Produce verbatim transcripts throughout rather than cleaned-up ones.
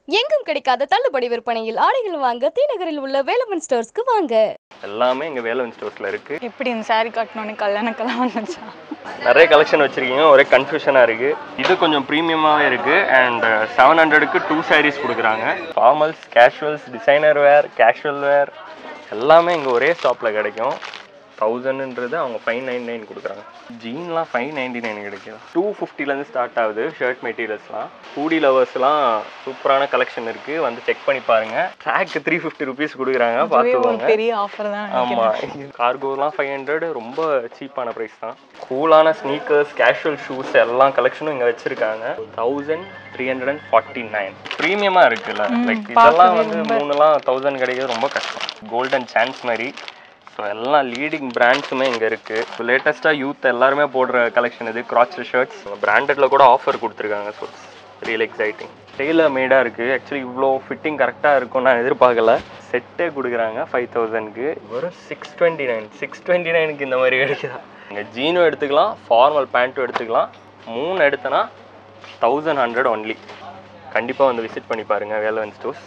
எங்கும் கிடைக்காத தள்ளுபடி விற்பனையில் ஆடைகள் வாங்க தீநகரில் உள்ள வேலவன் ஸ்டோர்ஸ்க்கு வாங்க. எல்லாமே இங்க வேலவன் ஸ்டோர்ஸ்ல இருக்கு. எப்படி இந்த saree கட்டணும்னு கல்யாணக்கெல்லாம் வந்துச்சா? நிறைய கலெக்ஷன் வச்சிருக்கீங்க, ஒரே கன்ஃபியூஷனா இருக்கு. இது கொஞ்சம் ப்ரீமியமாவே இருக்கு அண்ட் செவன் ஹண்ட்ரடுக்கு டூ சாரீஸ் கொடுக்குறாங்க. Formals, casuals, designer wear, casual wear எல்லாமே இங்கே ஒரே ஸ்டாப்பில் கிடைக்கும். தௌசண்ட்ன்றது அவங்க ஃபைவ் நைன் நைன் கொடுக்குறாங்க. ஜீன்லாம் ஃபைவ் நைன்டி நைன் கிடைக்கும். டூ ஃபிஃப்டிலேருந்து ஸ்டார்ட் ஆகுது ஷர்ட் மெட்டீரியல்ஸ்லாம். ஹூடி லவர்ஸ்லாம் சூப்பரான கலெக்ஷன் இருக்குது, வந்து செக் பண்ணி பாருங்கள். ட்ராக்கு த்ரீ ஃபிஃப்டி ருபீஸ் கொடுக்குறாங்க, பார்த்துக்கோங்க. பெரிய ஆஃபர் தான். ஆமாம், கார்கோலாம் ஃபைவ் ஹண்ட்ரட், ரொம்ப சீப்பான ப்ரைஸ் தான். கூலான ஸ்னீக்கர்ஸ், கேஷுவல் ஷூஸ் எல்லாம் கலெக்ஷனும் இங்கே வச்சுருக்காங்க. Thousand three hundred and forty nine ப்ரீமியமாக இருக்குல்ல. லைக் இதெல்லாம் வந்து மூணுலாம் தௌசண்ட் கிடைக்கிறது ரொம்ப கஷ்டம். கோல்டன் சான்ஸ் மாதிரி. ஸோ எல்லாம் லீடிங் பிராண்ட்ஸுமே இங்கே இருக்குது. ஸோ லேட்டஸ்ட்டாக யூத் எல்லாருமே போடுற கலெக்ஷன் இது. கிராச் ஷர்ட்ஸ் பிராண்டடில் கூட ஆஃபர் கொடுத்துருக்காங்க. So real exciting. டெய்லர் மேடாக இருக்குது. ஆக்சுவலி இவ்வளோ ஃபிட்டிங் கரெக்டாக இருக்கும் நான் எதிர்பார்க்கல. செட்டே கொடுக்குறாங்க ஃபைவ் தௌசண்ட்க்கு. ஒரு six twenty nine six twenty நைனுக்கு இந்த மாதிரி கிடைக்குதா? இங்கே ஜீனும் எடுத்துக்கலாம், ஃபார்மல் பேண்ட்டும் எடுத்துக்கலாம். மூணு எடுத்தனா தௌசண்ட் ஹண்ட்ரட் ஒன்லி. கண்டிப்பாக வந்து விசிட் பண்ணி பாருங்கள் வேலவன் ஸ்டோர்ஸ்.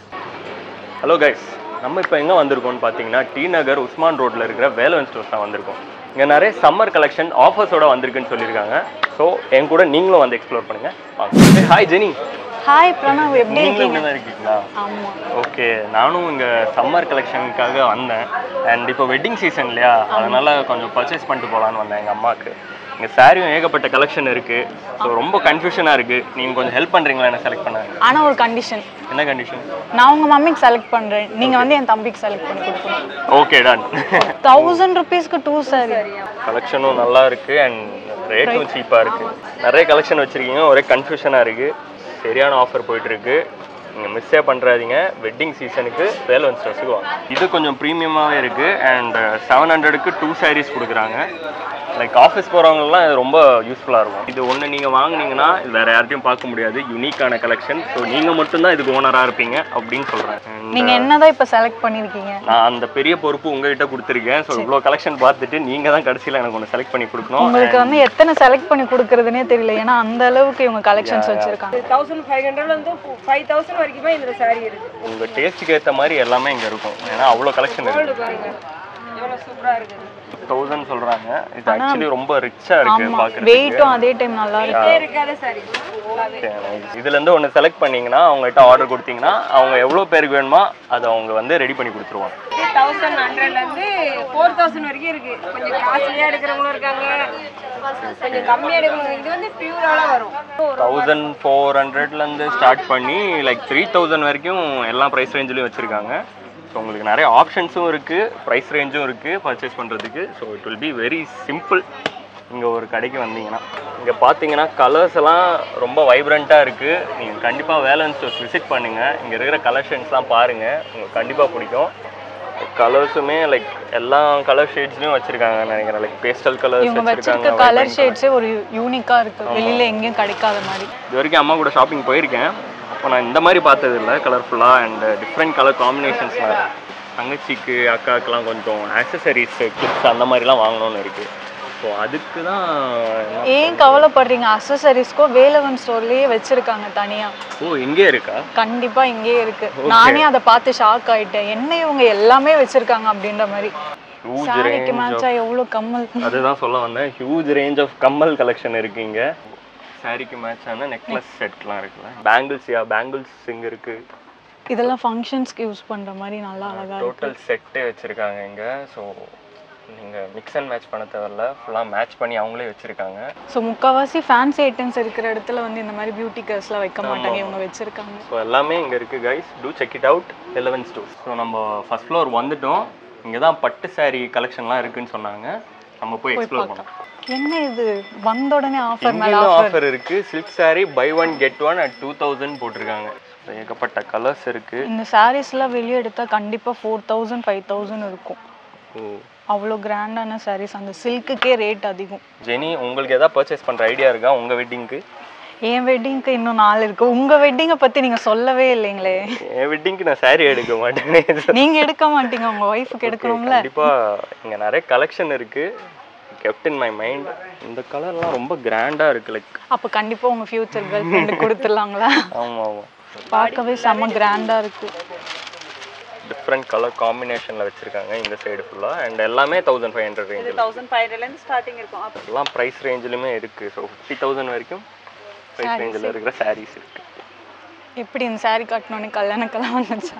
ஹலோ கைஸ், நம்ம இப்போ எங்கே வந்திருக்கோம்னு பார்த்தீங்கன்னா டி நகர் உஸ்மான் ரோட்டில் இருக்கிற வேலவன் ஸ்டோர்ஸ் தான் வந்திருக்கோம். இங்கே நிறைய சம்மர் கலெக்ஷன் ஆஃபர்ஸோட வந்திருக்குன்னு சொல்லியிருக்காங்க. ஸோ என் கூட நீங்களும் வந்து எக்ஸ்ப்ளோர் பண்ணுங்கள். வாங்க. Hi Jenny. ஹாய் பிரணவ், எப்படி இருக்கீங்க? இருக்கீங்களா? ஆமாம். ஓகே, நானும் இங்கே சம்மர் கலெக்ஷனுக்காக வந்தேன். அண்ட் இப்போ வெட்டிங் சீசன் இல்லையா, அதனால் கொஞ்சம் பர்ச்சேஸ் பண்ணிட்டு போகலான்னு வந்தேன் எங்கள் அம்மாவுக்கு. இங்கே சாரியும் ஏகப்பட்ட கலெக்ஷன் இருக்குது. ஸோ ரொம்ப கன்ஃபியூஷனாக இருக்குது. நீங்கள் கொஞ்சம் ஹெல்ப் பண்ணுறீங்களா என்ன செலக்ட் பண்ண? ஆனால் ஒரு கண்டிஷன். என்ன கண்டிஷன்? நான் உங்கள் மம்மிக்கு செலக்ட் பண்ணுறேன், நீங்கள் வந்து என் தம்பிக்கு செலக்ட் பண்ணி கொடுக்கணும். Okay, done. தௌசண்ட் ருபீஸ்க்கு டூ சாரி. கலெக்ஷனும் நல்லா இருக்குது அண்ட் ரேட்டும் சீப்பாக இருக்குது. நிறைய கலெக்ஷன் வச்சுருக்கீங்க, ஒரே கன்ஃபியூஷனாக இருக்குது. சரியான ஆஃபர் போயிட்டுருக்கு. நீங்கள் மிஸ்ஸே பண்ணுறாதீங்க. வெட்டிங் சீசனுக்கு வேலவன் ஸ்டோர்ஸுக்கு வாங்க. இது கொஞ்சம் ப்ரீமியமாகவே இருக்குது அண்ட் செவன் ஹண்ட்ரடுக்கு டூ சாரீஸ் கொடுக்குறாங்க. லைக் ஆஃபீஸ் போகிறவங்கலாம் இது ரொம்ப யூஸ்ஃபுல்லாக இருக்கும். இது ஒன்று நீங்கள் வாங்கினீங்கன்னா இது வேறு யார்ட்டையும் பார்க்க முடியாது. யூனிக்கான கலெக்ஷன். ஸோ நீங்கள் மட்டும்தான் இதுக்கு ஓனராக இருப்பீங்க அப்படின்னு சொல்கிறேன். நீங்கள் என்னதான் இப்போ செலக்ட் பண்ணியிருக்கீங்க? நான் அந்த பெரிய பொறுப்பு உங்ககிட்ட கொடுத்துருக்கேன். ஸோ இவ்வளோ கலெக்ஷன் பார்த்துட்டு நீங்கள் தான் கடைசியில் எனக்கு ஒன்று செலக்ட் பண்ணி கொடுக்கணும். உங்களுக்கு வந்து எத்தனை செலக்ட் பண்ணி கொடுக்குறதுனே தெரியல, ஏன்னா அந்த அளவுக்கு இவங்க கலெக்ஷன்ஸ் வச்சுருக்காங்க. தௌசண்ட் ஃபைவ் ஹண்ட்ரட் வந்து ஃபைவ் தௌசண்ட் வரைக்குமே இந்த சாரி இருக்குது. உங்கள் டேஸ்ட்டுக்கு ஏற்ற மாதிரி எல்லாமே இங்கே இருக்கும். ஏன்னா அவ்வளோ கலெக்ஷன் இருக்குது. பாருங்க எவ்வளோ சூப்பராக இருக்குது. தௌசண்ட் சொல்றாங்க. இது ஆக்சுவலி ரொம்ப ரிச்சா இருக்கு பாக்குறதுக்கு. வெயிட்டும் அதே டைம் நல்லா இருக்கு. இருக்காத சாரி. இதுல இருந்து ஒன்னு செலக்ட் பண்ணீங்கன்னா அவங்க கிட்ட ஆர்டர் கொடுத்தீங்கன்னா அவங்க எவ்வளவு பேருக்கு வேணுமா அதை அவங்க வந்து ரெடி பண்ணி கொடுத்துருவாங்க. தௌசண்ட் ஹண்ட்ரட்ல இருந்து ஃபோர் தௌசண்ட் வரைக்கும் இருக்கு. கொஞ்சம் காஸ்ட்லியா எடுக்கிறவங்களும் இருக்காங்க, கொஞ்சம் கம்மியா எடுக்கிறவங்க. இது வந்து பியூரால வரும். தௌசண்ட் ஃபோர் ஹண்ட்ரட்ல இருந்து ஸ்டார்ட் பண்ணி லைக் த்ரீ தௌசண்ட் வரைக்கும் எல்லா ப்ரைஸ் ரேஞ்சிலையும் வச்சிருக்காங்க. ஸோ உங்களுக்கு நிறைய ஆப்ஷன்ஸும் இருக்குது, ப்ரைஸ் ரேஞ்சும் இருக்குது பர்ச்சேஸ் பண்ணுறதுக்கு. So it will be very simple. இங்கே ஒரு கடைக்கு வந்தீங்கன்னா இங்கே பார்த்தீங்கன்னா கலர்ஸ் எல்லாம் ரொம்ப வைப்ரண்ட்டாக இருக்குது. நீங்கள் கண்டிப்பாக வேலவன் ஸ்டோர்ஸ் விசிட் பண்ணுங்கள். இங்கே இருக்கிற கலெக்ஷன்ஸ்லாம் பாருங்கள், உங்களுக்கு கண்டிப்பாக பிடிக்கும். கலர்ஸுமே லைக் எல்லா கலர் ஷேட்ஸ்லையும் வச்சுருக்காங்க நினைக்கிறேன். லைக் பேஸ்டல் கலர்ஸ் வச்சுருக்காங்க. கலர் ஷேட்ஸே ஒரு யூனிக்காக இருக்குது, வெளியில் எங்கேயும் கிடைக்காத மாதிரி. இது வரைக்கும் அம்மா கூட ஷாப்பிங் போயிருக்கேன். இப்போ நான் இந்த மாதிரி பார்த்தது இல்லை. கலர்ஃபுல்லாக அண்ட் டிஃப்ரெண்ட் கலர் காம்பினேஷன்ஸ்லாம் இருக்குது. தங்கச்சிக்கு அக்காவுக்குலாம் கொஞ்சம் ஆக்சசரிஸ் கிட்ஸ் அந்த மாதிரிலாம் வாங்கணும்னு இருக்குது. ஸோ அதுக்கு தான். ஏன் கவலைப்படுறீங்க? அக்சசரிஸ்க்கோ வேலவன் ஸ்டோர்லேயே வச்சுருக்காங்க தனியாக. ஓ, இங்கே இருக்கா? கண்டிப்பாக இங்கேயே இருக்குது. நானே அதை பார்த்து ஷாக் ஆகிட்டேன். என்ன இவங்க எல்லாமே வச்சுருக்காங்க அப்படின்ற மாதிரி. சாரிக்கு மேட்சா எவ்வளோ கம்மல். அதுதான் சொல்ல வந்தேன். ஹியூஜ் ரேஞ்ச் ஆஃப் கம்மல் கலெக்ஷன் இருக்குது இங்கே. சாரிக்கு மேட்சான நெக்லஸ் செட்லாம் இருக்குல்ல, பேங்கிள்ஸ். யா பேங்கிள்ஸ் இங்கே இருக்குது. இதெல்லாம் ஃபங்க்ஷன்ஸ்க்கு யூஸ் பண்ணுற மாதிரி நல்லா அழகாக இருக்குது. டோட்டல் செட்டே வச்சுருக்காங்க இங்கே. ஸோ நீங்கள் மிக்ஸ் அண்ட் மேட்ச் பண்ண தேவையில்ல, ஃபுல்லாக மேட்ச் பண்ணி அவங்களே வச்சுருக்காங்க. ஸோ முக்கால்வாசி ஃபேன்சி ஐட்டம்ஸ் இருக்கிற இடத்துல வந்து இந்த மாதிரி பியூட்டி கேர்ஸ்லாம் வைக்க மாட்டாங்க, இவங்க வச்சுருக்காங்க. ஸோ எல்லாமே இங்கே இருக்குது guys. To check it out, Velavan stores. So நம்ம ஃபர்ஸ்ட் ஃப்ளோர் வந்துட்டோம். இங்கே தான் பட்டு சாரீ கலெக்ஷன்லாம் இருக்குதுன்னு சொன்னாங்க. நம்ம போய் எக்ஸ்ப்ளோர் பண்ணலாம். என்ன இது வந்த உடனே ஆஃபர் மேல ஆஃபர் இருக்கு. Silk saree buy one get one at two thousand போட்டிருக்காங்க. ஏகப்பட்ட கலர்ஸ் இருக்கு. இந்த சாரீஸ்லாம் வெளியே எடுத்தா கண்டிப்பா ஃபோர் தௌசண்ட் ஃபைவ் தௌசண்ட் இருக்கும். ஓ, அவ்வளோ கிராண்டான சாரீஸ். அந்த சில்க்குக்கே ரேட் அதிகம். ஜெனி, உங்களுக்கு எதாவது பர்ச்சேஸ் பண்ணுற ஐடியா இருக்கா உங்கள் வெட்டிங்க்கு? என் வெட்டிங்க்கு இன்னும் நாள் இருக்கு. உங்க வெட்டிங்கை பத்தி நீங்க சொல்லவே இல்லைங்களே. என் வெட்டிங்க்கு நான் சாரி எடுக்க மாட்டேன். நீங்க எடுக்க மாட்டீங்க, உங்க ஒய்ஃபுக்கு எடுக்கணும்ல. கண்டிப்பா இங்க நிறைய கலெக்ஷன் இருக்கு. kept in my mind. இந்த கலர்லாம் ரொம்ப கிராண்டா இருக்கு. லைக் அப்ப கண்டிப்பா உங்க ஃபியூச்சர் கேர்ள் ஃப்ரெண்ட் கொடுத்துடலாங்களா? ஆமா ஆமா. பார்க்கவே செம்ம கிராண்டா இருக்கு. டிஃப்ரெண்ட் கலர் காம்பினேஷனில் வச்சுருக்காங்க இந்த சைடு ஃபுல்லாக. அண்ட் எல்லாமே தௌசண்ட் ஃபைவ் ஹண்ட்ரட் ரேஞ்சில் தௌசண்ட் ஃபைவ் ஹண்ட்ரட்லேருந்து ஸ்டார்டிங் இருக்கும். எல்லாம் ப்ரைஸ் ரேஞ்சிலுமே இருக்குது. ஸோ ஃபிஃப்டி தௌசண்ட் வரைக்கும் ப்ரைஸ் ரேஞ்சில் இருக்கிற சாரீஸ் இருக்குது. எப்படி இந்த சாரீ காட்டணுன்னு கல்யாணக்கெல்லாம் வந்துச்சா?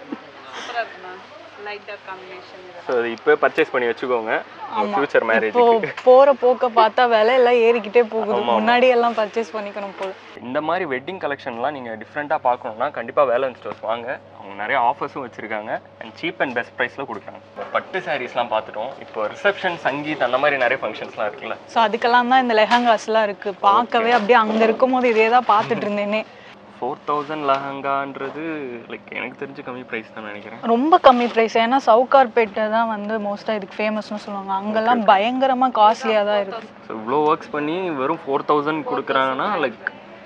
ஸோ அது இப்போ பர்ச்சேஸ் பண்ணி வச்சுக்கோங்க ஃபியூச்சர் மேரேஜ். இப்போ போகிற போக்க பார்த்தா விலை எல்லாம் ஏறிக்கிட்டே போகுது. முன்னாடி எல்லாம் பர்ச்சேஸ் பண்ணிக்கணும் போல. இந்த மாதிரி வெட்டிங் கலெக்ஷன்லாம் நீங்கள் டிஃப்ரெண்ட்டாக பார்க்கணுன்னா கண்டிப்பாக வேலன் ஸ்டோர்ஸ் வாங்க. அவங்க நிறைய ஆஃபர்ஸும் வச்சுருக்காங்க அண்ட் சீப் அண்ட் பெஸ்ட் ப்ரைஸில் கொடுக்குறாங்க. பட்டு சாரீஸ்லாம் பார்த்துட்டோம். இப்போ ரிசப்ஷன் சங்கீத் அந்த மாதிரி நிறைய ஃபங்க்ஷன்ஸ்லாம் இருக்குல்ல, ஸோ அதுக்கெல்லாம் தான் இந்த லெஹங்காஸ்லாம் இருக்குது. பார்க்கவே அப்படியே அங்கே இருக்கும் போது இதே தான் பார்த்துட்டு இருந்தேனே. ஃபோர் தௌசண்ட் லெஹங்கான்றது லைக் எனக்கு தெரிஞ்சு கம்மி ப்ரைஸ் தான் நினைக்கிறேன். ரொம்ப கம்மி ப்ரைஸ். ஏன்னா சவுகார்பேட்டை தான் வந்து மோஸ்ட்டாக இதுக்கு ஃபேமஸ்னு சொல்லுவாங்க. அங்கெல்லாம் பயங்கரமாக காஸ்ட்லியாக தான் இருக்குது. ஸோ இவ்வளோ ஒர்க்ஸ் பண்ணி வெறும் ஃபோர் தௌசண்ட் கொடுக்குறாங்கன்னா லைக்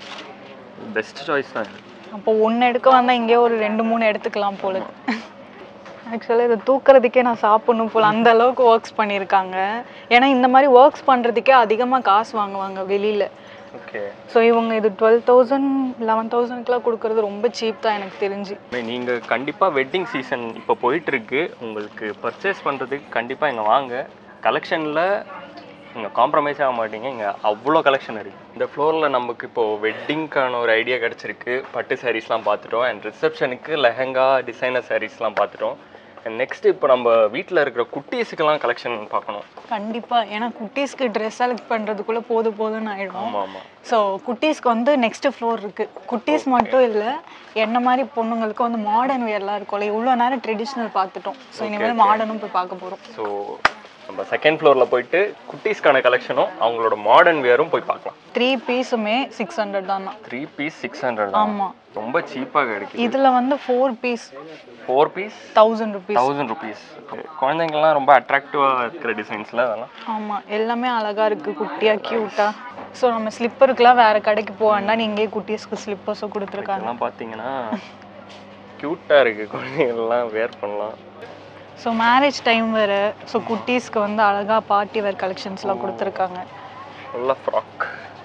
பெஸ்ட் சாய்ஸ் தான். அப்போ ஒன்று எடுக்க வந்தால் இங்கே ஒரு ரெண்டு மூணு எடுத்துக்கலாம் போல. ஆக்சுவலாக இதை தூக்குறதுக்கே நான் சாப்பிட்ணும் போல், அந்த அளவுக்கு ஒர்க்ஸ் பண்ணியிருக்காங்க. ஏன்னா இந்த மாதிரி ஒர்க்ஸ் பண்ணுறதுக்கே அதிகமாக காசு வாங்குவாங்க வெளியில். ஓகே. ஸோ இவங்க இது டுவெல் தௌசண்ட் லெவன் தௌசண்ட்க்குலாம் கொடுக்குறது ரொம்ப சீப் தான் எனக்கு தெரிஞ்சு. நீங்கள் கண்டிப்பாக வெட்டிங் சீசன் இப்போ போயிட்டுருக்கு. உங்களுக்கு பர்ச்சேஸ் பண்ணுறதுக்கு கண்டிப்பாக இங்கே வாங்க. கலெக்ஷனில் நீங்கள் காம்ப்ரமைஸ் ஆக மாட்டீங்க. இங்கே அவ்வளோ கலெக்ஷன் இருக்குது. இந்த ஃப்ளோரில் நமக்கு இப்போது வெட்டிங்க்கான ஒரு ஐடியா கிடச்சிருக்கு. பட்டு சாரீஸ்லாம் பார்த்துட்டோம் அண்ட் ரிசப்ஷனுக்கு லெஹங்கா டிசைனர் சாரீஸ்லாம் பார்த்துட்டோம். அண்ட் நெக்ஸ்ட் இப்போ நம்ம வீட்டில் இருக்கிற குட்டீஸுக்கெல்லாம் கலெக்ஷன் பார்க்கணும் கண்டிப்பாக. ஏன்னா குட்டீஸ்க்கு ட்ரெஸ் செலக்ட் பண்ணுறதுக்குள்ளே போது போதுன்னு ஆகிடும். ஆமாம் ஆமாம். ஸோ குட்டீஸ்க்கு வந்து நெக்ஸ்ட் ஃப்ளோர் இருக்குது. குட்டீஸ் மட்டும் இல்லை, என்ன மாதிரி பொண்ணுங்களுக்கு வந்து மாடர்ன் வேர்லாம் இருக்கும்ல. இவ்வளோ நேரம் ட்ரெடிஷ்னல் பார்த்துட்டோம். ஸோ இனிமேல் மாடர்னும் போய் பார்க்க போகிறோம். ஸோ நம்ம செகண்ட் ஃப்ளோரில் போயிட்டு குட்டீஸ்க்கான கலெக்ஷனும் அவங்களோட மாடர்ன் வேரும் போய் பார்க்கலாம். த்ரீ பீஸுமே சிக்ஸ் ஹண்ட்ரட் தான். Three piece six hundred. ஆமாம், ரொம்ப சீப்பாக கிடைக்கும். இதில் வந்து four piece four piece thousand rupees. Thousand rupees. குழந்தைங்கள்லாம் ரொம்ப அட்ராக்டிவாக இருக்கிற டிசைன்ஸில் அதெல்லாம். ஆமாம், எல்லாமே அழகாக இருக்குது, குட்டியாக க்யூட்டாக. ஸோ நம்ம ஸ்லிப்பருக்குலாம் வேறு கடைக்கு போக வேண்டாம், நீங்களே குட்டீஸ்க்கு ஸ்லிப்பர்ஸும் கொடுத்துருக்காங்க. அதெல்லாம் பார்த்தீங்கன்னா க்யூட்டாக இருக்குது, குழந்தைங்கள்லாம் வேர் பண்ணலாம். ஸோ மேரேஜ் டைம் வேறு. ஸோ குட்டீஸ்க்கு வந்து அழகாக பார்ட்டி வேர் கலெக்ஷன்ஸ்லாம் கொடுத்துருக்காங்க. நல்லா ஃப்ராக்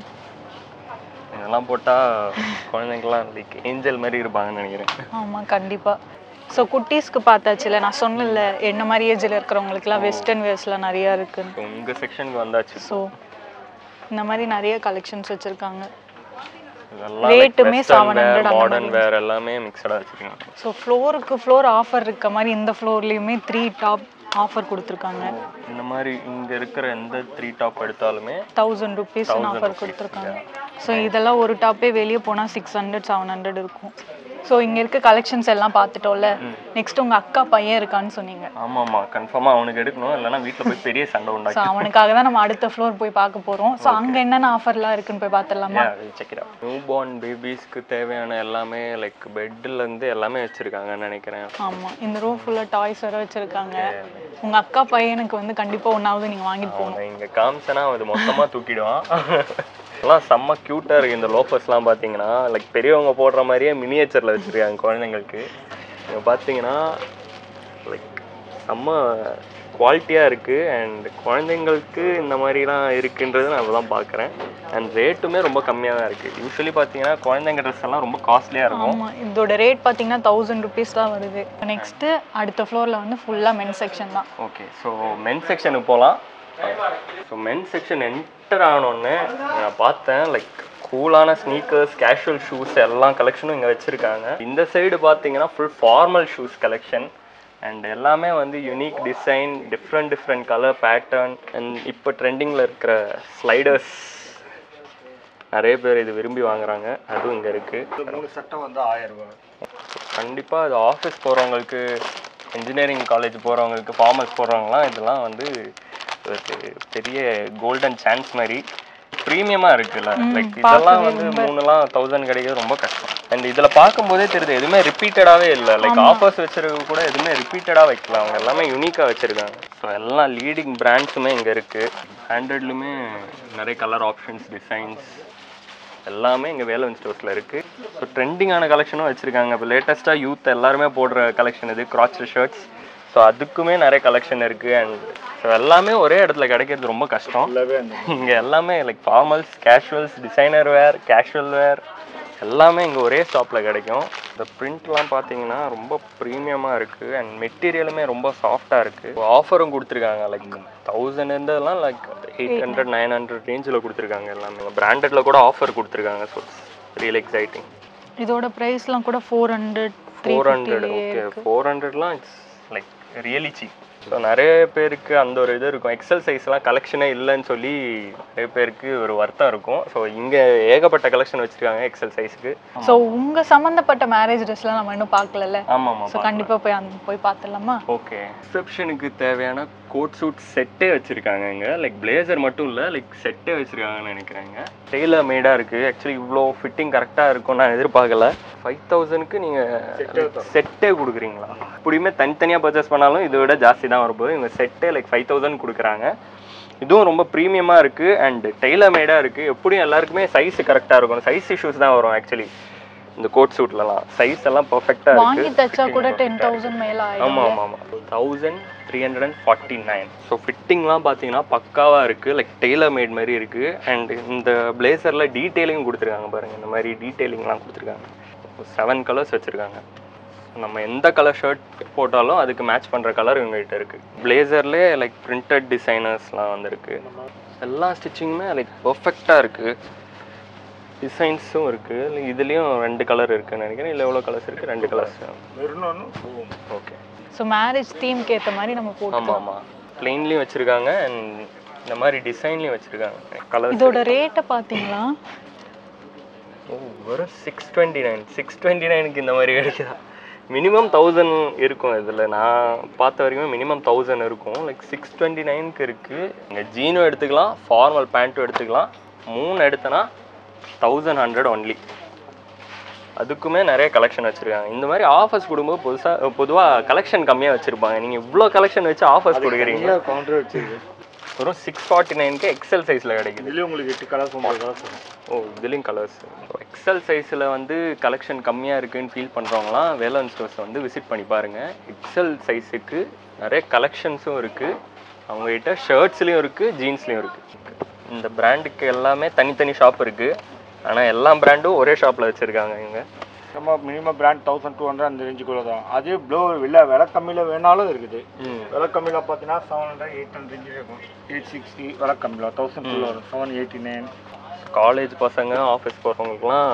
இதெல்லாம் போட்டால் குழந்தைங்கள்லாம் லைக் ஏஞ்சல் மாதிரி இருப்பாங்கன்னு நினைக்கிறேன். ஆமாம், கண்டிப்பாக. ஸோ குட்டீஸ்க்கு பார்த்தாச்சுல, நான் சொன்னல என்ன மாதிரி ஏஜில் இருக்கிறவங்களுக்குலாம் வெஸ்டர்ன் வேர்ஸ்லாம் நிறையா இருக்குது. உங்கள் செக்ஷனுக்கு வந்தாச்சு. ஸோ இந்த மாதிரி நிறைய கலெக்ஷன்ஸ் வச்சுருக்காங்க. ரேட்டுமே செவன் ஹண்ட்ரட் மாடர்ன் வேர் எல்லாமே மிக்சடாக வச்சுருக்காங்க. ஸோ ஃப்ளோருக்கு ஃப்ளோர் ஆஃபர் இருக்க மாதிரி இந்த ஃப்ளோர்லேயுமே த்ரீ டாப் ஆஃபர் கொடுத்துருக்காங்க. இந்த மாதிரி இங்கே இருக்கிற எந்த த்ரீ டாப் எடுத்தாலுமே தௌசண்ட் ருபீஸ் ஆஃபர் கொடுத்துருக்காங்க. ஸோ இதெல்லாம் ஒரு டாப்பே வெளியே போனால் சிக்ஸ் ஹண்ட்ரட் செவன் ஹண்ட்ரட் இருக்கும். ஸோ இங்கே இருக்க கலெக்ஷன்ஸ் எல்லாம் பார்த்துட்டோம்ல. நெக்ஸ்ட் உங்கள் அக்கா பையன் இருக்கான்னு சொன்னீங்க. ஆமாம் ஆமாம், கன்ஃபார்மாக அவனுக்கு எடுக்கணும், இல்லைன்னா வீட்டில் போய் பெரிய சண்டை உண்டாகும். ஸோ அவனுக்காக தான் நம்ம அடுத்த ஃப்ளோர் போய் பார்க்க போகிறோம். ஸோ அங்கே என்னென்ன ஆஃபர்லாம் இருக்குன்னு போய் பார்த்துடலாமா? நியூ பார்ன் பேபிஸ்க்கு தேவையான எல்லாமே லைக் பெட்லேருந்து எல்லாமே வச்சுருக்காங்கன்னு நினைக்கிறேன். ஆமாம், இந்த ரூம் ஃபுல்லாக டாய்ஸ் வர வச்சுருக்காங்க. உங்கள் அக்கா பையனுக்கு வந்து கண்டிப்பாக ஒன்றாவது நீங்கள் வாங்கிட்டு போகணும். இங்கே காமிச்சனா அது மொத்தமாக தூக்கிடுவான். எல்லாம் செம்ம க்யூட்டாக இருக்குது. இந்த லோஃபர்ஸ்லாம் பார்த்தீங்கன்னா லைக் பெரியவங்க போடுற மாதிரியே மினியேச்சரில் வச்சுருக்காங்க குழந்தைங்களுக்கு. இங்கே பார்த்தீங்கன்னா லைக் செம்ம குவாலிட்டியாக இருக்குது. அண்ட் குழந்தைங்களுக்கு இந்த மாதிரிலாம் இருக்குன்றது நான் தான் பார்க்குறேன். அண்ட் ரேட்டுமே ரொம்ப கம்மியாக தான் இருக்குது. யூஸ்வலி பார்த்தீங்கன்னா குழந்தைங்க ட்ரெஸ் எல்லாம் ரொம்ப காஸ்ட்லியாக இருக்கும். ஆமாம், இதோட ரேட் பார்த்தீங்கன்னா தௌசண்ட் ருபீஸ் தான் வருது. நெக்ஸ்ட்டு அடுத்த ஃப்ளோரில் வந்து ஃபுல்லாக மென் செக்ஷன் தான். ஓகே, ஸோ மென் செக்ஷனுக்கு போகலாம். ஸோ மென் செக்ஷன் என்டர் ஆனோடனே நான் பார்த்தேன் லைக் கூலான ஸ்னீக்கர்ஸ், கேஷுவல் ஷூஸ் எல்லாம் கலெக்ஷனும் இங்கே வச்சுருக்காங்க. இந்த சைடு பார்த்தீங்கன்னா full formal shoes collection. And எல்லாமே வந்து unique design, different different colour pattern. And இப்போ ட்ரெண்டிங்கில் இருக்கிற ஸ்லைடர்ஸ் நிறைய பேர் இது விரும்பி வாங்குறாங்க. அதுவும் இங்கே இருக்குது. மூணு சட்டை வந்து ஆயிரம் ரூபாய். கண்டிப்பாக இது ஆஃபீஸ் போகிறவங்களுக்கு, இன்ஜினியரிங் காலேஜ் போகிறவங்களுக்கு, ஃபார்மல்ஸ் போகிறவங்களாம் இதெல்லாம் வந்து ஒரு பெரிய கோல்டன் சான்ஸ் மாதிரி ப்ரீமியமாக இருக்குல்ல. லைக் இதெல்லாம் வந்து மூணுலாம் தௌசண்ட் கிடைக்கிறது ரொம்ப கஷ்டம். அண்ட் இதில் பார்க்கும்போதே தெரியுது எதுவுமே ரிப்பீட்டடாகவே இல்லை. லைக் ஆஃபர்ஸ் வச்சுருக்க கூட எதுவுமே ரிப்பீட்டடாக வைக்கலாம். அவங்க எல்லாமே யூனிக்காக வச்சுருக்காங்க. ஸோ எல்லாம் லீடிங் பிராண்ட்ஸுமே இங்கே இருக்குது. ஹண்ட்ரட்லுமே நிறைய கலர் ஆப்ஷன்ஸ், டிசைன்ஸ் எல்லாமே இங்கே வேலன் ஸ்டோர்ஸில் இருக்குது. ஸோ ட்ரெண்டிங்கான கலெக்ஷனும் வச்சுருக்காங்க. இப்போ லேட்டஸ்ட்டாக யூத் எல்லாருமே போடுற கலெக்ஷன் இது கிராச் ஷர்ட்ஸ். ஸோ அதுக்குமே நிறைய கலெக்ஷன் இருக்குது. அண்ட் ஸோ எல்லாமே ஒரே இடத்துல கிடைக்கிறது ரொம்ப கஷ்டம். இங்கே எல்லாமே like formals, casuals, designer wear, casual wear எல்லாமே இங்கே ஒரே ஸ்டாப்பில் கிடைக்கும். இந்த பிரிண்ட்லாம் பார்த்தீங்கன்னா ரொம்ப ப்ரீமியமாக இருக்குது அண்ட் மெட்டீரியலுமே ரொம்ப சாஃப்டாக இருக்குது. ஆஃபரும் கொடுத்துருக்காங்க. லைக் தௌசண்ட் இருந்ததெல்லாம் like eight hundred nine hundred ரேஞ்சில் கொடுத்துருக்காங்க. எல்லாமே பிராண்டடில் கூட ஆஃபர் கொடுத்துருக்காங்க. So real exciting. இதோட ப்ரைஸ்லாம் கூட four hundred four hundred okay four ஹண்ட்ரட்லாம் it's like really cheap. So நிறைய பேருக்கு அந்த ஒரு இது இருக்கும். எக்ஸல் சைஸ்லாம் கலெக்ஷனே இல்லைன்னு சொல்லி நிறைய பேருக்கு ஒரு வருத்தம் இருக்கும். ஸோ இங்கே ஏகப்பட்ட கலெக்ஷன் வச்சுருக்காங்க எக்ஸல் சைஸுக்கு. ஸோ உங்கள் சம்மந்தப்பட்ட மேரேஜ் ட்ரெஸ்லாம் நம்ம இன்னும் பார்க்கல. ஆமாம் ஆமாம். ஸோ கண்டிப்பாக போய் அந்த போய் பார்த்துடலாமா? ஓகே. ரிசப்ஷனுக்கு தேவையான கோட் சூட் செட்டே வச்சுருக்காங்க இங்கே. லைக் பிளேசர் மட்டும் இல்லை, லைக் செட்டே வச்சுருக்காங்கன்னு நினைக்கிறாங்க. டெய்லர் மேடாக இருக்குது. ஆக்சுவலி இவ்வளோ ஃபிட்டிங் கரெக்டாக இருக்கும்னு நான் எதிர்பார்க்கல. ஃபைவ் தௌசண்ட்க்கு நீங்கள் செட்டே கொடுக்குறீங்களா? இப்படியுமே தனித்தனியாக பர்ச்சேஸ் பண்ணாலும் இதை விட ஜாஸ்தி தான் வரும்போது இவங்க செட்டே லைக் ஃபைவ் தௌசண்ட் கொடுக்குறாங்க. இதுவும் ரொம்ப ப்ரீமியமாக இருக்குது அண்ட் டெய்லர் மேடாக இருக்குது. எப்படியும் எல்லாருக்குமே சைஸ் கரெக்டாக இருக்கும். சைஸ் இஷ்யூஸ் தான் வரும் ஆக்சுவலி இந்த கோட் சூட்லலாம். சைஸ் எல்லாம் பர்ஃபெக்டாக வாங்கி தச்சா கூட டென் தௌசண்ட் மேலே ஆகும். ஆமாம் ஆமாம் ஆமாம். Thousand three hundred and forty nine. So ஃபிட்டிங்லாம் பார்த்தீங்கன்னா பக்காவாக இருக்குது. லைக் டெய்லர் மேட் மாதிரி இருக்குது. அண்ட் இந்த பிளேசரில் டீட்டெயிலிங் கொடுத்துருக்காங்க பாருங்கள். இந்த மாதிரி டீட்டெயிலிங்லாம் கொடுத்துருக்காங்க. செவன் கலர்ஸ் வச்சுருக்காங்க. நம்ம எந்த கலர் ஷர்ட் போட்டாலும் அதுக்கு மேட்ச் பண்ணுற கலர் இவங்ககிட்ட இருக்குது. பிளேசர்லேயே லைக் பிரிண்டட் டிசைனர்ஸ்லாம் வந்துருக்கு. எல்லா ஸ்டிச்சிங்குமே லைக் பர்ஃபெக்டாக இருக்குது. டிசைன்ஸும் இருக்குது. இதுலேயும் ரெண்டு கலர் இருக்குதுன்னு நினைக்கிறேன். இல்லை எவ்வளோ கலர்ஸ் இருக்குது? ரெண்டு கலர்ஸ். ஓகே. ஸோ மேரேஜ் தீம்க்கு ஏற்ற மாதிரி நம்ம போட்டு. ஆமாம் ஆமாம். பிளெயின்லேயும் வச்சுருக்காங்க அண்ட் இந்த மாதிரி டிசைன்லேயும் வச்சுருக்காங்க. கலர். இதோட ரேட்டை பார்த்தீங்களா? ஓ வெறும் six twenty nine six twenty நைனுக்கு இந்த மாதிரி கிடைக்குதா? மினிமம் தௌசண்ட் இருக்கும். இதில் நான் பார்த்த வரைக்கும் மினிமம் தௌசண்ட் இருக்கும். லைக் சிக்ஸ் டுவெண்ட்டி நைனுக்கு இருக்குது. இங்கே ஜீனும் எடுத்துக்கலாம், ஃபார்மல் பேண்ட்டும் எடுத்துக்கலாம். மூணு எடுத்தனா தௌசண்ட் ஹண்ட்ரட் ஒன்லி. அதுக்குமே நிறைய கலெக்ஷன் வச்சுருக்காங்க. இந்த மாதிரி ஆஃபர்ஸ் கொடுக்கும்போது புதுசாக பொதுவாக கலெக்ஷன் கம்மியாக வச்சுருப்பாங்க. நீங்கள் இவ்வளோ கலெக்ஷன் வச்சு ஆஃபர்ஸ் கொடுக்குறீங்க. கவுண்டர் வச்சுருக்கு. வெறும் சிக்ஸ் ஃபார்ட்டி நைனுக்கு எக்ஸல் சைஸில் கிடைக்குது. இதுலேயும் உங்களுக்கு எட்டு கலர்ஸ் ஒன்பது கலர்ஸ். ஓ இதுலேயும் கலர்ஸ். எக்ஸல் சைஸில் வந்து கலெக்ஷன் கம்மியாக இருக்குதுன்னு ஃபீல் பண்ணுறவங்களாம் வேலவன் ஸ்டோர்ஸ் வந்து விசிட் பண்ணி பாருங்கள். எக்ஸல் சைஸுக்கு நிறைய கலெக்ஷன்ஸும் இருக்குது. அவங்ககிட்ட ஷர்ட்ஸ்லேயும் இருக்குது, ஜீன்ஸ்லேயும் இருக்குது. இந்த பிராண்டுக்கு எல்லாமே தனித்தனி ஷாப் இருக்குது. ஆனால் எல்லா பிராண்டும் ஒரே ஷாப்பில் வச்சுருக்காங்க இவங்க. நம்ம minimum brand thousand two hundred அந்த ரேஞ்சுக்குள்ள தான். அதே ப்ளோ இல்லை விலை கம்மியில் வேணாலும் இருக்குது. விலை கம்மியில் பார்த்தீங்கன்னா செவன் ஹண்ட்ரட் எயிட் ஹண்ட்ரட் இருக்கும். எயிட் சிக்ஸ்டி விலை கம்மியில் தௌசண்ட் டூ வரும். Seven eighty nine. காலேஜ் பசங்க ஆஃபீஸ் போகிறவங்களுக்குலாம்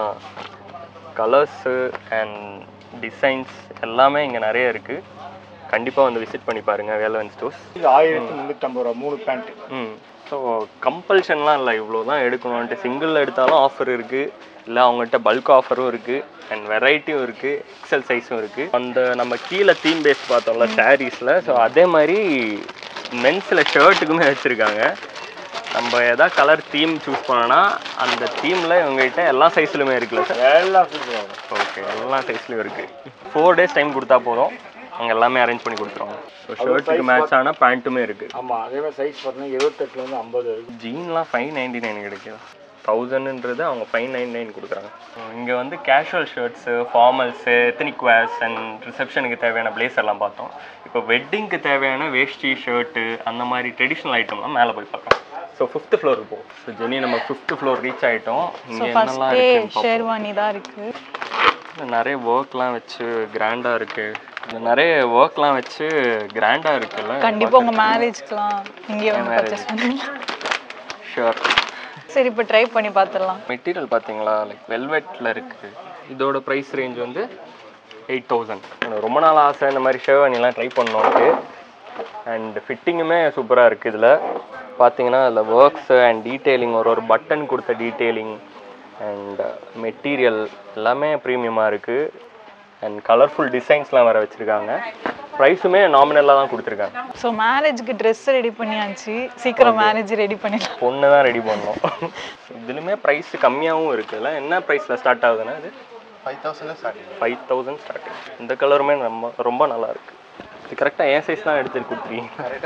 கலர்ஸு அண்ட் டிசைன்ஸ் எல்லாமே இங்கே நிறைய இருக்குது. கண்டிப்பாக வந்து விசிட் பண்ணி பாருங்கள் வேலவன் ஸ்டோர்ஸ். இது ஆயிரத்தி முந்நூற்றம்பது ரூபா மூணு பேண்ட்டு. ம் ஸோ கம்பல்ஷன்லாம் இல்லை இவ்வளோ தான் எடுக்கணும்ன்ட்டு. சிங்கிள் எடுத்தாலும் ஆஃபர் இருக்குது, இல்லை அவங்ககிட்ட பல்க் ஆஃபரும் இருக்குது அண்ட் வெரைட்டியும் இருக்குது, எக்ஸல் சைஸும் இருக்குது. அந்த நம்ம கீழே தீம் பேஸ் பார்த்தோம்ல சாரீஸில், ஸோ அதே மாதிரி மென்ஸில் ஷர்ட்டுக்குமே வச்சுருக்காங்க. நம்ம எதாவது கலர் தீம் சூஸ் பண்ணோன்னா அந்த தீமில் இவங்ககிட்ட எல்லா சைஸ்லையுமே இருக்குல்ல சார்? எல்லா சைஸ்லையும். ஓகே எல்லா சைஸ்லையும் இருக்குது. ஃபோர் டேஸ் டைம் கொடுத்தா போதும், அவங்க எல்லாமே அரேஞ்ச் பண்ணி கொடுத்துருவாங்க. ஸோ ஷர்ட்டுக்கு மேட்ச் ஆனால் பேண்ட்டுமே இருக்குது. ஆமாம் அதே மாதிரி சைஸ் பார்த்தீங்கன்னா இருபத்தெட்டுலேருந்து ஐம்பது இருக்குது. ஜீன்லாம் ஃபைவ் நைன்டி நைன் கிடைக்குது. தௌசண்ட்ன்றது அவங்க ஃபைவ் நைன் நைன் கொடுக்குறாங்க. இங்கே வந்து casual shirts, formals, ethnic wears and ரிசப்ஷனுக்கு தேவையான பிளேசர்லாம் பார்த்தோம். இப்போ வெட்டிங்க்கு தேவையான வேஷ்டி, ஷர்ட்டு அந்த மாதிரி ட்ரெடிஷ்னல் ஐட்டம்லாம் மேலே போய் பார்க்கலாம். ஸோ ஃபிஃப்த் ஃப்ளோர் இருப்போம். ஸோ ஜெனி நம்ம ஃபிஃப்த் ஃப்ளோர் ரீச் ஆகிட்டோம். இங்கே என்னெல்லாம் இருக்குது? ஷேர்வானி தான் இருக்குது. நிறைய ஒர்க்லாம் வச்சு கிராண்டாக இருக்குது. நிறைய ஒர்க்லாம் வச்சு கிராண்டாக இருக்குல்ல. கண்டிப்பாக உங்கள் மேரேஜ்க்குலாம் இங்கே வந்து பர்ச்சேஸ் பண்ணுவீங்க. ஷூர். சரி இப்போ ட்ரை பண்ணி பார்த்துடலாம். மெட்டீரியல் பார்த்தீங்களா லைக் வெல்வெட்டில் இருக்குது. இதோட ப்ரைஸ் ரேஞ்ச் வந்து எயிட் தௌசண்ட். ரொம்ப நாள் ஆசை இந்த மாதிரி ஷேர்வானிலாம் ட்ரை பண்ணோன்ட்டு. அண்ட் ஃபிட்டிங்குமே சூப்பராக இருக்குது. இதில் பார்த்தீங்கன்னா அதில் ஒர்க்ஸு அண்ட் டீட்டெயிலிங், ஒரு ஒரு பட்டன் கொடுத்த டீட்டெயிலிங் அண்ட் மெட்டீரியல் எல்லாமே ப்ரீமியமாக இருக்குது. அண்ட் கலர்ஃபுல் டிசைன்ஸ்லாம் வேறு வச்சுருக்காங்க. ப்ரைஸுமே நாமினலாக தான் கொடுத்துருக்காங்க. ஸோ மேரேஜுக்கு ட்ரெஸ் ரெடி பண்ணியாச்சு, சீக்கிரம் மேரேஜ் ரெடி பண்ணிடலாம். பொண்ணு தான் ரெடி பண்ணோம். இதுலையுமே ப்ரைஸ் கம்மியாகவும் இருக்குதுல்ல. என்ன ப்ரைஸில் ஸ்டார்ட் ஆகுதுன்னா இது five thousand starting. Five thousand starting. இந்த கலருமே ரொம்ப ரொம்ப நல்லா இருக்குது. இது கரெக்டாக ஏன் சைஸ் தான் எடுத்துட்டு கொடுத்துருக்கீங்க?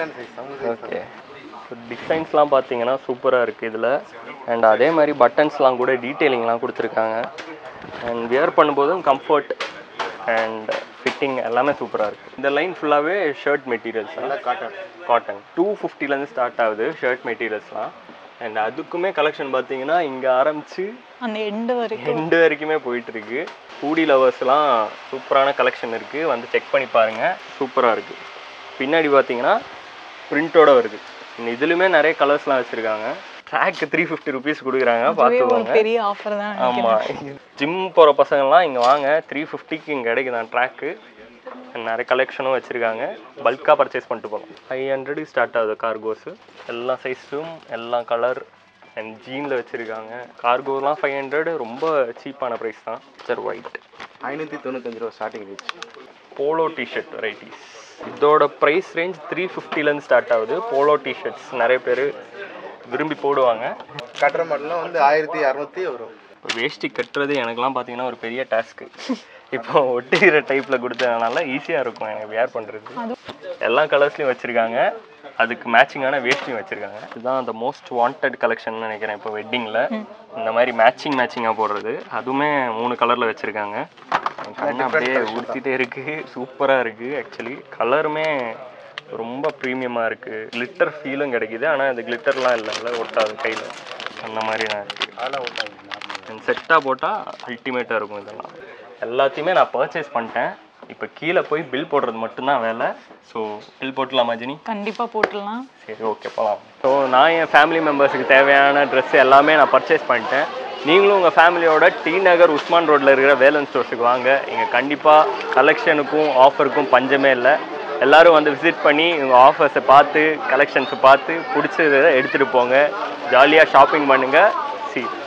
ஓகே. டிசைன்ஸ்லாம் பார்த்தீங்கன்னா சூப்பராக இருக்குது இதில். அண்ட் அதே மாதிரி பட்டன்ஸ்லாம் கூட டீட்டெயிலிங்லாம் கொடுத்துருக்காங்க. அண்ட் வியர் பண்ணும்போதும் கம்ஃபர்ட் அண்ட் ஃபிட்டிங் எல்லாமே சூப்பராக இருக்குது. இந்த லைன் ஃபுல்லாகவே shirt materials. Cotton. Cotton two ஃபிஃப்டிலேருந்து ஸ்டார்ட் ஆகுது ஷர்ட் மெட்டீரியல்ஸ்லாம். அண்ட் அதுக்குமே கலெக்ஷன் பார்த்தீங்கன்னா இங்கே ஆரம்பித்து அந்த எண்டு வரைக்கும் எண்டு வரைக்குமே போயிட்டுருக்கு. ஹூடி லவர்ஸ்லாம் சூப்பரான கலெக்ஷன் இருக்குது, வந்து செக் பண்ணி பாருங்கள். சூப்பராக இருக்குது. பின்னாடி பார்த்தீங்கன்னா பிரிண்டோட வருது. இதுலையுமே நிறைய கலர்ஸ்லாம் வச்சுருக்காங்க. ட்ராக்கு த்ரீ ஃபிஃப்டி ருபீஸ் கொடுக்குறாங்க, பார்த்துக்கோங்க. பெரிய ஆஃபர் தான். ஆமாம், ஜிம் போகிற பசங்கள்லாம் இங்கே வாங்க, த்ரீ ஃபிஃப்டிக்கு இங்கே கிடைக்குதான் ட்ராக்கு. நிறைய கலெக்ஷனும் வச்சுருக்காங்க, பல்காக பர்ச்சேஸ் பண்ணிட்டு போகலாம். ஃபைவ் ஹண்ட்ரடுக்கு ஸ்டார்ட் ஆகுது கார்கோஸு. எல்லா சைஸும் எல்லா கலர் அண்ட் ஜீனில் வச்சுருக்காங்க. கார்கோலாம் ஃபைவ் ஹண்ட்ரட் ரொம்ப சீப்பான ப்ரைஸ் தான். சார் ஒயிட் ஐநூற்றி தொண்ணூத்தஞ்சு ரூபா starting range. Polo T-shirt varieties இதோட ப்ரைஸ் ரேஞ்ச் த்ரீ ஃபிஃப்டிலேருந்து ஸ்டார்ட் ஆகுது. போலோ டிஷர்ட்ஸ் நிறைய பேர் விரும்பி போடுவாங்க. கட்டுற மாடலாம் வந்து ஆயிரத்தி இரநூத்தி வரும். இப்போ வேஷ்டி கட்டுறது எனக்குலாம் பார்த்தீங்கன்னா ஒரு பெரிய டாஸ்க்கு. இப்போ ஒட்டிக்கிற டைப்பில் கொடுத்ததுனால ஈஸியாக இருக்கும் எனக்கு வேர் பண்ணுறது. எல்லா கலர்ஸ்லையும் வச்சுருக்காங்க, அதுக்கு மேட்சிங்கான வேஷ்டியும் வச்சுருக்காங்க. இதுதான் அந்த மோஸ்ட் வாண்டட் கலெக்ஷன் நினைக்கிறேன் இப்போ வெட்டிங்கில். இந்த மாதிரி மேட்சிங் மேட்சிங்காக போடுறது, அதுவுமே மூணு கலரில் வச்சுருக்காங்க. கண்ணு அப்படியே உறுத்திட்டே இருக்குது, சூப்பராக இருக்குது. ஆக்சுவலி கலருமே ரொம்ப ப்ரீமியமாக இருக்குது, கிளிட்டர் ஃபீலும் கிடைக்கிது. ஆனால் அது கிளிட்டர்லாம் இல்லைல்ல, ஒட்டாது கையில், அந்த மாதிரி தான் இருக்குது. அதெல்லாம் ஒன்றாங்க. செட்டாக போட்டால் அல்டிமேட்டாக இருக்கும். இதெல்லாம் எல்லாத்தையுமே நான் பர்ச்சேஸ் பண்ணிட்டேன். இப்போ கீழே போய் பில் போடுறது மட்டும்தான் வேலை. ஸோ பில் போட்டுடலாமா ஜினி? கண்டிப்பாக போட்டுடலாம். சரி, ஓகே, போகலாம். ஸோ நான் என் ஃபேமிலி மெம்பர்ஸுக்கு தேவையான ட்ரெஸ் எல்லாமே நான் பர்ச்சேஸ் பண்ணிட்டேன். நீங்களும் உங்கள் ஃபேமிலியோட டி நகர் உஸ்மான் ரோட்டில் இருக்கிற வேலன் ஸ்டோர்ஸுக்கு வாங்க. இங்கே கண்டிப்பாக கலெக்ஷனுக்கும் ஆஃபருக்கும் பஞ்சமே இல்லை. எல்லோரும் வந்து விசிட் பண்ணி உங்கள் ஆஃபர்ஸை பார்த்து கலெக்ஷன்ஸை பார்த்து பிடிச்சதை எடுத்துகிட்டு போங்க. ஜாலியாக ஷாப்பிங் பண்ணுங்கள். சி